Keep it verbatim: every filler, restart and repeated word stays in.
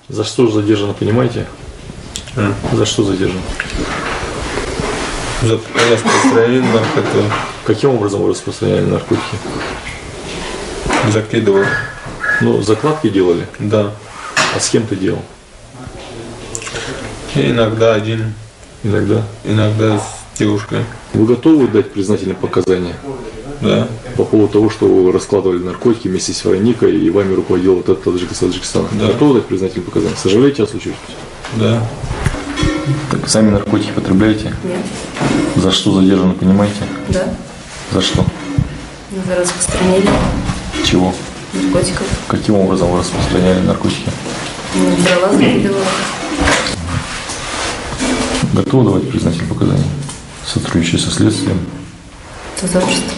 За что задержано, понимаете? А? За что задержан? За распространение наркотиков. Каким образом вы распространяли наркотики? Закидывал. Ну, закладки делали? Да. А с кем ты делал? И иногда один, Иногда. иногда с девушкой. Вы готовы дать признательные показания? Да. По поводу того, что вы раскладывали наркотики вместе с Вероникой и вами руководил вот этот таджик из Таджикистана. Да. Готовы дать признательные показания? Сожалеете о случившемся? Да. Так, сами наркотики потребляете? Нет. За что задержаны, понимаете? Да. За что? За распространение Чего? наркотиков. Каким образом вы распространяли наркотики? Ну, дрова закидывала. Готовы давать признательные показания? Сотрудничая со следствием? Сотрудничество.